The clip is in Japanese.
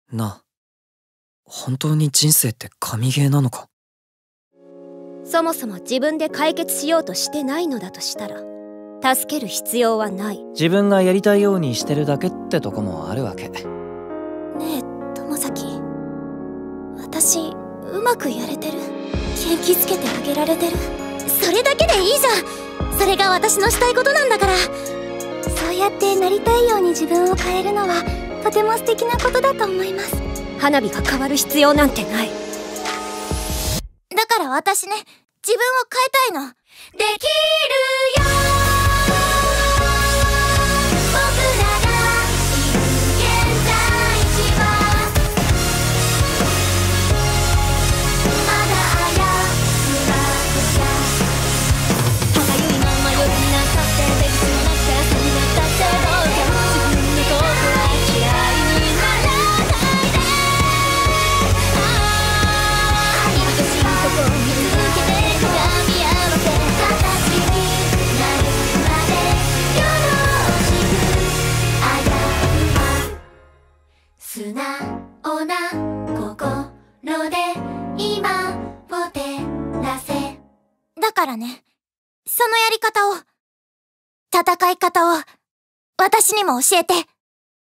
なあ、本当に人生って神ゲーなのか？ そもそも自分で解決しようとしてないのだとしたら、助ける必要はない。 自分がやりたいようにしてるだけってとこもあるわけ。 ねえ友崎、私うまくやれてる？元気づけてあげられてる？それだけでいいじゃん。それが私のしたいことなんだから。そうやってなりたいように自分を変えるのはとても素敵なことだと思います。 花火が変わる必要なんてない。 だから私ね、自分を変えたいの。できるよ、僕らがいる現在地はまだあやふらとかかゆいまま夜になったって出口もなくてそうになったってどうか自分のことは嫌いにならないで。愛しいとこ見続けて鏡合わせ形になるまでよろしく。あやふは素直な心で今を照らせ。だからね、そのやり方を、戦い方を私にも教えて。